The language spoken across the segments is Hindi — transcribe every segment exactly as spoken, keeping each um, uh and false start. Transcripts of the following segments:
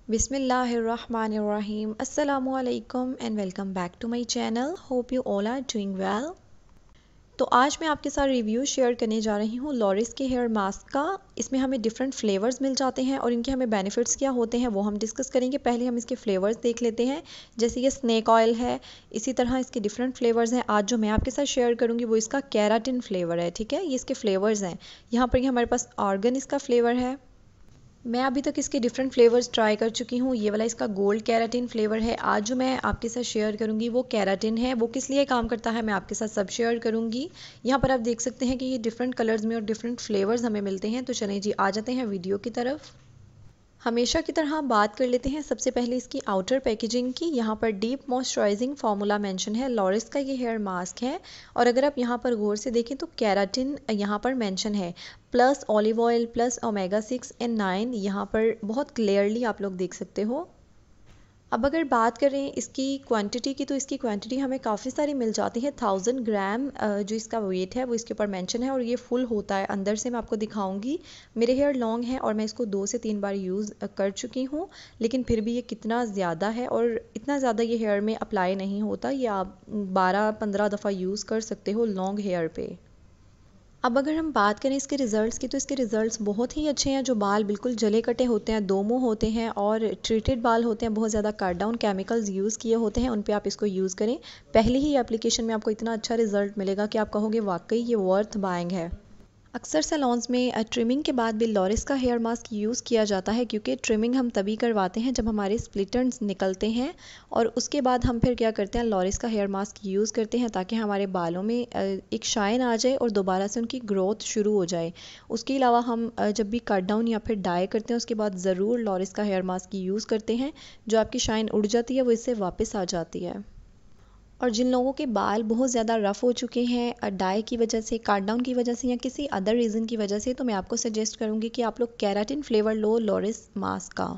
Bismillahirrahmanirrahim. Assalamu alaikum and welcome back to my channel. Hope you all are doing well. तो आज मैं आपके साथ रिव्यू शेयर करने जा रही हूँ लॉरिस के हेयर मास्क का। इसमें हमें डिफरेंट फ्लेवर्स मिल जाते हैं और इनके हमें बेनिफिट्स क्या होते हैं वो हम डिस्कस करेंगे। पहले हम इसके फ्लेवर्स देख लेते हैं। जैसे ये स्नेक ऑयल है, इसी तरह इसके डिफरेंट फ्लेवर्स हैं। आज जो मैं आपके साथ शेयर करूँगी वो इसका केराटिन फ्लेवर है। ठीक है, ये इसके फ्लेवर्स हैं। यहाँ पर ये हमारे पास आर्गन इसका फ्लेवर है। मैं अभी तक इसके डिफरेंट फ्लेवर्स ट्राई कर चुकी हूँ। ये वाला इसका गोल्ड केराटिन फ्लेवर है। आज जो मैं आपके साथ शेयर करूँगी वो केराटिन है। वो किस लिए काम करता है मैं आपके साथ सब शेयर करूँगी। यहाँ पर आप देख सकते हैं कि ये डिफरेंट कलर्स में और डिफरेंट फ्लेवर्स हमें मिलते हैं। तो चलें जी, आ जाते हैं वीडियो की तरफ। हमेशा की तरह बात कर लेते हैं सबसे पहले इसकी आउटर पैकेजिंग की। यहाँ पर डीप मॉइस्चराइजिंग फार्मूला मेंशन है। लॉरिस का ये हेयर मास्क है और अगर आप यहाँ पर गौर से देखें तो केराटिन यहाँ पर मेंशन है, plus olive oil, plus omega six and nine यहाँ पर बहुत क्लियरली आप लोग देख सकते हो। अब अगर बात करें इसकी क्वांटिटी की तो इसकी क्वांटिटी हमें काफ़ी सारी मिल जाती है। थाउजेंड ग्राम जो इसका वेट है वो इसके ऊपर मेंशन है और ये फुल होता है। अंदर से मैं आपको दिखाऊंगी। मेरे हेयर लॉन्ग है और मैं इसको दो से तीन बार यूज़ कर चुकी हूँ, लेकिन फिर भी ये कितना ज़्यादा है और इतना ज़्यादा ये हेयर में अप्लाई नहीं होता। ये आप बारह पंद्रह दफ़ा यूज़ कर सकते हो लॉन्ग हेयर पे। अब अगर हम बात करें इसके रिज़ल्ट्स की तो इसके रिज़ल्ट्स बहुत ही अच्छे हैं। जो बाल बिल्कुल जले कटे होते हैं, दोमो होते हैं और ट्रीटेड बाल होते हैं, बहुत ज़्यादा कट डाउन केमिकल्स यूज़ किए होते हैं, उन पे आप इसको यूज़ करें। पहले ही एप्लीकेशन में आपको इतना अच्छा रिज़ल्ट मिलेगा कि आप कहोगे वाकई ये वर्थ बाइंग है। अक्सर सैलॉन्स में ट्रिमिंग के बाद भी लॉरिस का हेयर मास्क यूज़ किया जाता है, क्योंकि ट्रिमिंग हम तभी करवाते हैं जब हमारे स्प्लिट एंड्स निकलते हैं और उसके बाद हम फिर क्या करते हैं, लॉरिस का हेयर मास्क यूज़ करते हैं ताकि हमारे बालों में एक शाइन आ जाए और दोबारा से उनकी ग्रोथ शुरू हो जाए। उसके अलावा हम जब भी कट डाउन या फिर डाई करते हैं उसके बाद ज़रूर लॉरिस का हेयर मास्क यूज़ करते हैं। जो आपकी शाइन उड़ जाती है वो इससे वापस आ जाती है। और जिन लोगों के बाल बहुत ज़्यादा रफ़ हो चुके हैं डाई की वजह से, कट डाउन की वजह से या किसी अदर रीज़न की वजह से, तो मैं आपको सजेस्ट करूँगी कि आप लोग केराटिन फ्लेवर लो लॉरिस मास्क का।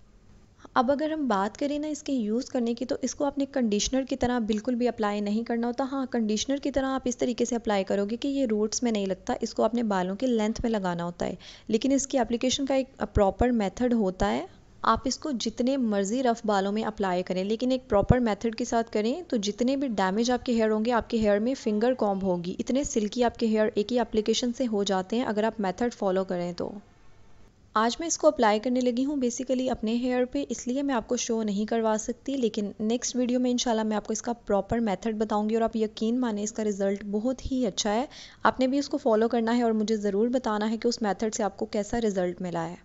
अब अगर हम बात करें ना इसके यूज़ करने की तो इसको आपने कंडीशनर की तरह बिल्कुल भी अप्लाई नहीं करना होता। हाँ, कंडीशनर की तरह आप इस तरीके से अप्लाई करोगे कि ये रूट्स में नहीं लगता। इसको आपने बालों के लेंथ में लगाना होता है, लेकिन इसकी एप्लीकेशन का एक प्रॉपर मेथड होता है। आप इसको जितने मर्जी रफ़ बालों में अप्लाई करें, लेकिन एक प्रॉपर मेथड के साथ करें तो जितने भी डैमेज आपके हेयर होंगे, आपके हेयर में फिंगर कॉम्ब होगी। इतने सिल्की आपके हेयर एक ही एप्लीकेशन से हो जाते हैं अगर आप मेथड फॉलो करें तो। आज मैं इसको अप्लाई करने लगी हूँ बेसिकली अपने हेयर पे, इसलिए मैं आपको शो नहीं करवा सकती, लेकिन नेक्स्ट वीडियो में इंशाल्लाह मैं आपको इसका प्रॉपर मेथड बताऊंगी और आप यकीन माने इसका रिज़ल्ट बहुत ही अच्छा है। आपने भी इसको फॉलो करना है और मुझे ज़रूर बताना है कि उस मेथड से आपको कैसा रिज़ल्ट मिला है।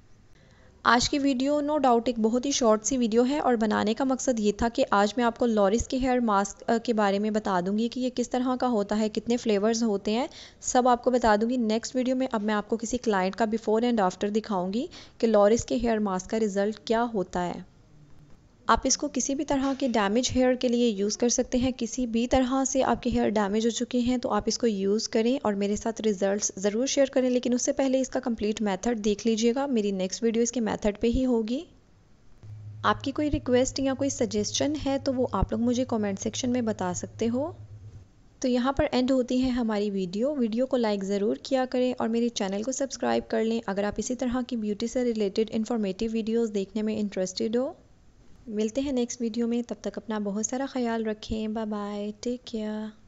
आज की वीडियो नो डाउट एक बहुत ही शॉर्ट सी वीडियो है और बनाने का मकसद ये था कि आज मैं आपको लॉरिस के हेयर मास्क के बारे में बता दूंगी कि ये किस तरह का होता है, कितने फ्लेवर्स होते हैं, सब आपको बता दूंगी नेक्स्ट वीडियो में। अब मैं आपको किसी क्लाइंट का बिफोर एंड आफ्टर दिखाऊंगी कि लॉरिस के हेयर मास्क का रिज़ल्ट क्या होता है। आप इसको किसी भी तरह के डैमेज हेयर के लिए यूज़ कर सकते हैं। किसी भी तरह से आपके हेयर डैमेज हो चुके हैं तो आप इसको यूज़ करें और मेरे साथ रिज़ल्ट्स ज़रूर शेयर करें, लेकिन उससे पहले इसका कंप्लीट मेथड देख लीजिएगा। मेरी नेक्स्ट वीडियो इसके मेथड पे ही होगी। आपकी कोई रिक्वेस्ट या कोई सजेशन है तो वो आप लोग मुझे कमेंट सेक्शन में बता सकते हो। तो यहाँ पर एंड होती है हमारी वीडियो। वीडियो को लाइक ज़रूर किया करें और मेरे चैनल को सब्सक्राइब कर लें अगर आप इसी तरह की ब्यूटी से रिलेटेड इन्फॉर्मेटिव वीडियोज़ देखने में इंटरेस्टेड हो। मिलते हैं नेक्स्ट वीडियो में, तब तक अपना बहुत सारा ख्याल रखें। Bye bye, take care.